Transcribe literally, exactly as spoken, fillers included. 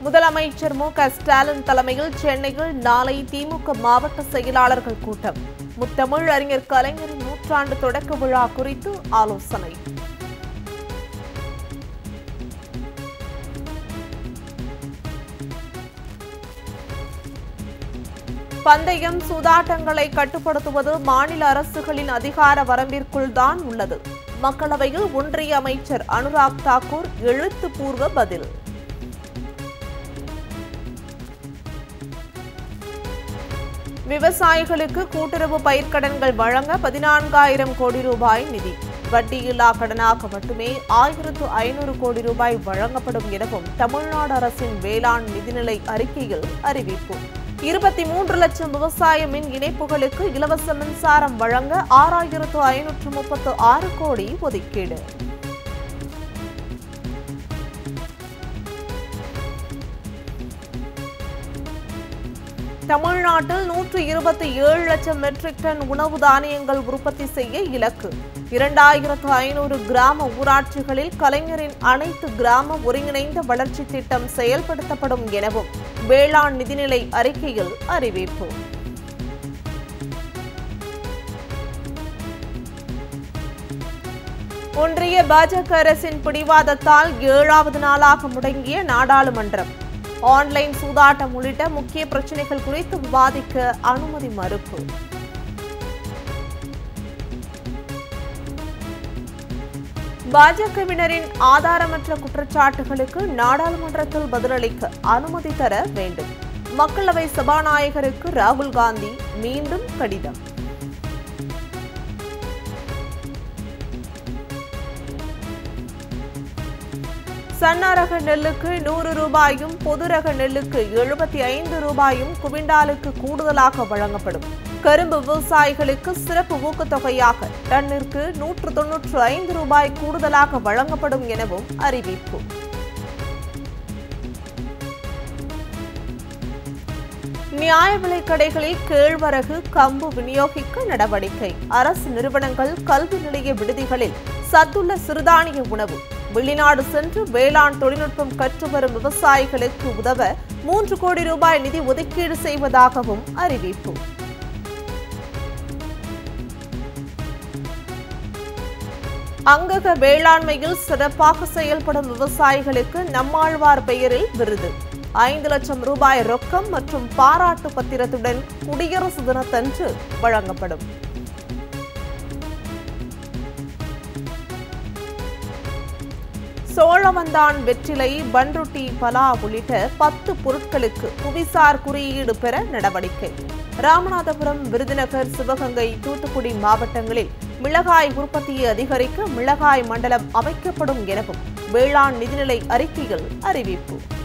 முதலமைச்சர் மு க ஸ்டாலின் தலைமையில் சென்னையில் நாளை திமுக மாவட்ட செயலாளர்கள் கூட்டம். முத்தமிழ் அறிஞர் கலைஞரின் நூற்றாண்டு தொடக்க விழா குறித்து ஆலோசனை. பந்தயம், சூதாட்டங்களை கட்டுப்படுத்துவது மாநில அரசுகளின் அதிகார வரம்பிற்குள் தான் உள்ளது. மக்களவையில் ஒன்றிய அமைச்சர் அனுராக் தாக்கூர் எழுத்துப்பூர்வ பதில். விவசாயிகளுக்கு கூட்டுறவு பயிர்க்கடன்கள் வழங்க பதினான்காயிரம் கோடி ரூபாய் நிதி. வட்டியில்லா கடனாக மட்டுமே ஆயிரத்து ஐநூறு கோடி ரூபாய் வழங்கப்படும் எனவும் தமிழ்நாடு அரசின் வேளாண் நிதிநிலை அறிக்கையில் அறிவிப்பு. இருபத்தி மூன்று லட்சம் விவசாய மின் இணைப்புகளுக்கு இலவச மின்சாரம் வழங்க ஆறாயிரத்து ஐநூற்று முப்பத்து ஆறு கோடி ஒதுக்கீடு. தமிழ்நாட்டில் நூற்று இருபத்தி ஏழு லட்சம் மெட்ரிக் டன் உணவு தானியங்கள் உற்பத்தி செய்ய இலக்கு. இரண்டாயிரத்து ஐநூறு கிராம ஊராட்சிகளில் கலைஞரின் அனைத்து கிராம ஒருங்கிணைந்த வளர்ச்சி திட்டம் செயல்படுத்தப்படும் எனவும் வேளாண் நிதிநிலை அறிக்கையில் அறிவிப்பு. ஒன்றிய பாஜக அரசின் பிடிவாதத்தால் ஏழாவது நாளாக முடங்கிய நாடாளுமன்றம். ஆன்லைன் சூதாட்டம் உள்ளிட்ட முக்கிய பிரச்சினைகள் குறித்து விவாதிக்க அனுமதி மறுப்பு. பாஜகவினரின் ஆதாரமற்ற குற்றச்சாட்டுகளுக்கு நாடாளுமன்றத்தில் பதிலளிக்க அனுமதி தர வேண்டும். மக்களவை சபாநாயகருக்கு ராகுல் காந்தி மீண்டும் கடிதம். சன்னா ரக நெல்லுக்கு நூறு ரூபாயும் பொது ரக நெல்லுக்கு எழுபத்தி ஐந்து ரூபாயும் குவிண்டாலுக்கு கூடுதலாக வழங்கப்படும். கரும்பு விவசாயிகளுக்கு சிறப்பு ஊக்கத்தொகையாக டன்னிற்கு நூற்று தொன்னூற்று ஐந்து ரூபாய் கூடுதலாக வழங்கப்படும் எனவும் அறிவிப்பு. நியாய விலைக் கடைகளில் கேழ்வரகு, கம்பு விநியோகிக்க நடவடிக்கை. அரசு நிறுவனங்கள், கல்வி நிலைய விடுதிகளில் சத்துள்ள சிறுதானிய உணவு. வெளிநாடு சென்று வேளாண் தொழில்நுட்பம் கற்று வரும் விவசாயிகளுக்கு உதவ மூன்று கோடி ரூபாய் நிதி ஒதுக்கீடு செய்வதாகவும் அறிவிப்பு. அங்கக வேளாண்மையில் சிறப்பாக செயல்படும் விவசாயிகளுக்கு நம்மாழ்வார் பெயரில் விருது. ஐந்து லட்சம் ரூபாய் ரொக்கம் மற்றும் பாராட்டு பத்திரத்துடன் குடியரசு தினத்தன்று வழங்கப்படும். சோழவந்தான், வெற்றிலை, பன்ருட்டி, பலா உள்ளிட்ட பத்து பொருட்களுக்கு புவிசார் குறியீடு பெற நடவடிக்கை. ராமநாதபுரம், விருதுநகர், சிவகங்கை, தூத்துக்குடி மாவட்டங்களில் மிளகாய் உற்பத்தியை அதிகரிக்க மிளகாய் மண்டலம் அமைக்கப்படும் எனவும் வேளாண் நிதிநிலை அறிக்கையில் அறிவிப்பு.